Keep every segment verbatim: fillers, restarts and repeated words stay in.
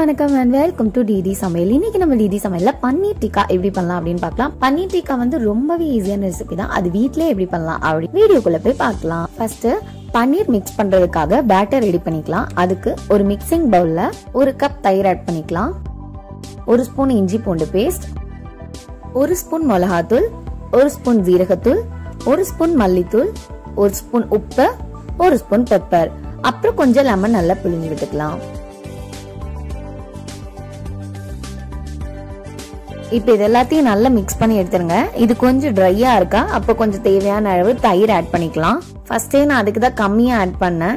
வணக்கம் and welcome to DD சமையல். இன்னைக்கு நம்ம டிடி சமையல்ல பன்னீர் டிக்கா எப்படி பண்ணலாம் அப்படின்னு பார்க்கலாம். பன்னீர் டிக்கா வந்து ரொம்பவே ஈஸியான ரெசிபி தான். அது வீட்லயே எப்படி பண்ணலாம் அப்படி வீடியோக்குள்ள போய் பார்க்கலாம். ஃபர்ஸ்ட் பன்னீர் மிக்ஸ் பண்றதுக்காக பேட்டர் ரெடி பண்ணிக்கலாம். அதுக்கு ஒரு மிக்சிங் பவுல்ல ஒரு கப் தயிர் ஆட் பண்ணிக்கலாம். ஒரு ஸ்பூன் இஞ்சி பூண்டு பேஸ்ட், ஒரு ஸ்பூன் மிளகாத்தூள், ஒரு ஸ்பூன் ஜீரகத்தூள், ஒரு ஸ்பூன் மல்லித்தூள், ஒரு ஸ்பூன் உப்பு, ஒரு ஸ்பூன் பெப்பர், அப்புறம் கொஞ்சம் லெமன் நல்லா பிழிஞ்சு விட்டுக்கலாம். இப்ப இது எல்லாத்தையும் நல்லா மிக்ஸ் பண்ணி எடுத்துருங்க. இது கொஞ்சம் ட்ரையா இருக்கா, அப்ப கொஞ்சம் தேவையான அளவு தயிர் ஆட் பண்ணிக்கலாம். ஃபர்ஸ்டே நான் அதுக்கு தான் கம்மியா ஆட் பண்ணேன்.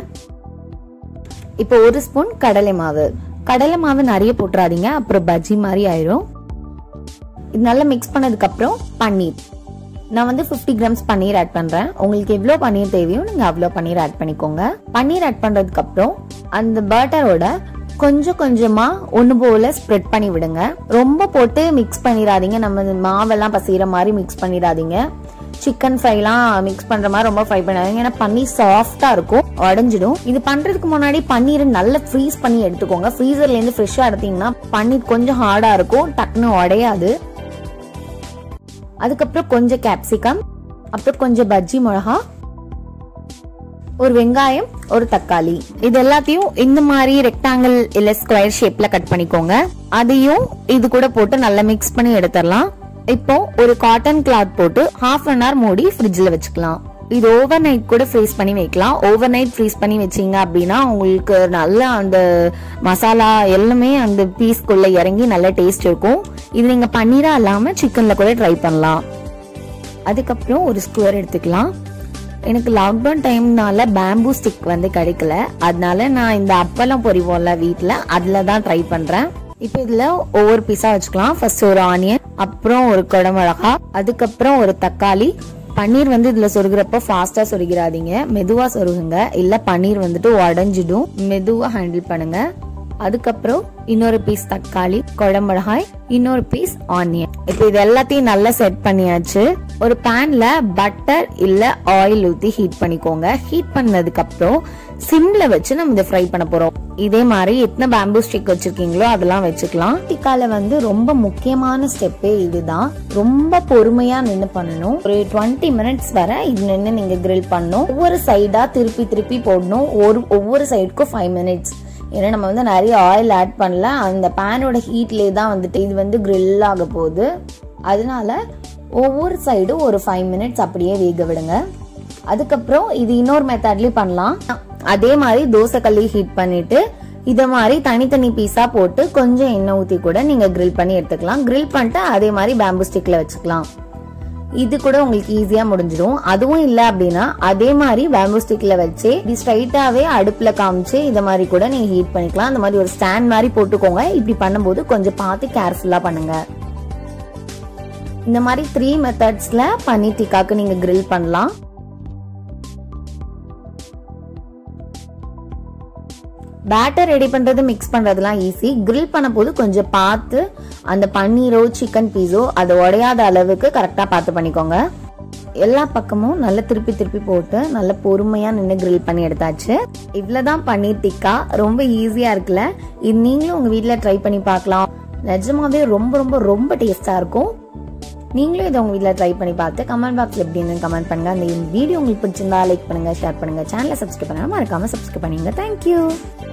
இப்போ ஒரு ஸ்பூன் கடலை மாவு. கடலை மாவு நிறைய போட்டுறாதீங்க, அப்புறம் பஜ்ஜி மாதிரி ஆயிரும். இது நல்லா மிக்ஸ் பண்ணதுக்கு அப்புறம் பன்னீர். நான் வந்து பிப்டி கிராம்ஸ் பன்னீர் ஆட் பண்றேன். உங்களுக்கு எவ்வளவு பன்னீர் தேவையோ நீங்க அவ்வளவு பன்னீர் ஆட் பண்ணிக்கோங்க. பன்னீர் ஆட் பண்றதுக்கு அப்புறம் அந்த பட்டரோட கொஞ்சம் கொஞ்சமா ஒண்ணு போல ஸ்ப்ரெட் பண்ணி விடுங்க. ரொம்ப போட்டு மிக்ஸ் பண்ணிடாதீங்க. நம்ம மாவெல்லாம் பசைற மாதிரி மிக்ஸ் பண்ணிடாதீங்க. சிக்கன் ஃப்ரை எல்லாம் மிக்ஸ் பண்ற மாதிரி ரொம்ப ஃப்ரை பண்ணாதீங்க, ஏன்னா பன்னீர் சாஃப்டா இருக்கும், உடைஞ்சிடும். இது பண்றதுக்கு முன்னாடி பன்னீர் நல்லா ஃப்ரீஸ் பண்ணி எடுத்துக்கோங்க. ஃப்ரீசர்ல இருந்து ஃப்ரெஷ்ஷா எடுத்தீங்கன்னா பன்னீர் கொஞ்சம் ஹார்டா இருக்கும், டக்குன்னு உடையாது. அதுக்கப்புறம் கொஞ்சம் கேப்சிகம், அப்புறம் கொஞ்சம் பஜ்ஜி மிளகா, ஒரு வெங்காயம், ஒரு தக்காளி, இது எல்லாத்தையும் இந்த மாதிரி ரெக்டாங்கிள் இல்ல ஸ்கொயர் ஷேப்ல கட் பண்ணிக்கோங்க. அதையும் இது கூட போட்டு நல்லா மிக்ஸ் பண்ணி எடுத்துடலாம். இப்போ ஒரு காட்டன் கிளாத் போட்டு ஹாஃப் அன் ஹவர் மூடி ஃப்ரிட்ஜ்ல வச்சுக்கலாம். இது ஓவர் நைட் கூட ஃப்ரீஸ் பண்ணி வைக்கலாம். ஓவர் நைட் ஃப்ரீஸ் பண்ணி வச்சீங்க அப்படின்னா உங்களுக்கு நல்லா அந்த மசாலா எல்லாமே அந்த பீஸ்க்குள்ள இறங்கி நல்ல டேஸ்ட் இருக்கும். இது நீங்க பன்னீரா இல்லாம சிக்கன்ல கூட ட்ரை பண்ணலாம். அதுக்கப்புறம் ஒரு ஸ்கொயர் எடுத்துக்கலாம். எனக்கு லாக்டவுன் டைம்னால பேம்பூ ஸ்டிக் வந்து கிடைக்கல, அதனால நான் இந்த அப்பளம் பொரிவோம்ல வீட்டுல, அதுல தான் ட்ரை பண்றேன். இப்போ இதுல ஒவ்வொரு பீஸா வச்சுக்கலாம். ஃபர்ஸ்ட் ஒரு ஆனியன், அப்புறம் ஒரு குடமிளகா, அதுக்கப்புறம் ஒரு தக்காளி. பன்னீர் வந்து இதுல சொருகிறப்ப ஃபாஸ்டா சொருகிறாதீங்க, மெதுவா சொருகுங்க, இல்ல பன்னீர் வந்துட்டு உடஞ்சிடும். மெதுவா ஹேண்டில் பண்ணுங்க. அதுக்கப்புறம் இன்னொரு பீஸ் தக்காளி, குடமிளகாய், இன்னொரு பீஸ் ஆனியன். இப்போ இது எல்லாத்தையும் நல்லா செட் பண்ணியாச்சு. ஒரு பேன்ல பட்டர் இல்ல ஆயில் ஊத்தி ஹீட் பண்ணிக்கோங்க. ஹீட் பண்ணதுக்கு அப்புறம் சிம்ல வச்சு நம்ம இதை ஃப்ரை பண்ண போறோம். இதே மாதிரி எத்தனை பேம்பூ ஸ்டிக் வச்சிருக்கீங்களோ அதெல்லாம் வச்சுக்கலாம். டிக்கால வந்து ரொம்ப முக்கியமான ஸ்டெப்பே இதுதான். ரொம்ப பொறுமையா நின்று பண்ணணும். ஒரு டுவெண்ட்டி மினிட்ஸ் வரை இது நின்று நீங்க கிரில் பண்ணணும். ஒவ்வொரு சைடா திருப்பி திருப்பி போடணும். ஒரு ஒவ்வொரு சைடுக்கும் ஃபைவ் மினிட்ஸ். ஏன்னா நம்ம வந்து நிறைய ஆயில் ஆட் பண்ணல, அந்த பேனோட ஹீட்லேயே தான் வந்துட்டு இது வந்து கிரில் ஆக போகுது. அதனால ஒவ்வொரு சைடும் ஒரு ஃபைவ் மினிட்ஸ் அப்படியே வேக விடுங்க. அதுக்கப்புறம் இது இன்னொரு மெத்தட்லயும் பண்ணலாம். அதே மாதிரி தோசை கல்லி ஹீட் பண்ணிட்டு இத மாதிரி தனித்தனி பீஸா போட்டு கொஞ்சம் எண்ணெய் ஊத்தி கூட நீங்க கிரில் பண்ணி எடுத்துக்கலாம். கிரில் பண்ணிட்டு அதே மாதிரி பேம்பூ ஸ்டிக்ல வச்சுக்கலாம். இது கூட உங்களுக்கு ஈஸியா முடிஞ்சிடும். அதுவும் இல்ல அப்படின்னா அதே மாதிரி பேம்பூ ஸ்டிக்ல வச்சு இது ஸ்ட்ரைட்டாவே அடுப்புல காமிச்சு இத மாதிரி கூட நீங்க ஹீட் பண்ணிக்கலாம். அந்த மாதிரி ஒரு ஸ்டாண்ட் மாதிரி போட்டுக்கோங்க. இப்படி பண்ணும்போது கொஞ்சம் பார்த்து கேர்ஃபுல்லா பண்ணுங்க. இந்த மாதிரி த்ரீ மெத்தட்ஸ்ல பன்னீர் டிக்காக்கு நீங்க கிரில் பண்ணலாம். பேட்டர் ரெடி பண்றது மிக்ஸ் பண்றதுலாம் ஈஸி. கிரில் பண்ண போது கொஞ்சம் பார்த்து அந்த பன்னீரோ சிக்கன் பீஸோ அது உடையாத அளவுக்கு கரெக்டா பார்த்து பண்ணிக்கோங்க. எல்லா பக்கமும் நல்லா திருப்பி திருப்பி போட்டு நல்ல பொறுமையா நின்று கிரில் பண்ணி எடுத்தாச்சு. இவ்வளவுதான் பன்னீர் டிக்கா. ரொம்ப ஈஸியா இருக்குல்ல? இது நீங்களும் உங்க வீட்டுல ட்ரை பண்ணி பார்க்கலாம். நிஜமாவே ரொம்ப ரொம்ப ரொம்ப டேஸ்டா இருக்கும். நீங்களும் இதை உங்க வீட்டுல ட்ரை பண்ணி பார்த்து கமெண்ட் பாக்ஸ்ல எப்படின்னு கமெண்ட் பண்ணுங்க. அந்த வீடியோ உங்களுக்கு பிடிச்சிருந்தா லைக் பண்ணுங்க, ஷேர் பண்ணுங்க, சேனலை சப்ஸ்கிரைப் பண்ணாம மறக்காம சப்ஸ்கிரைப் பண்ணுங்க. தேங்க்யூ.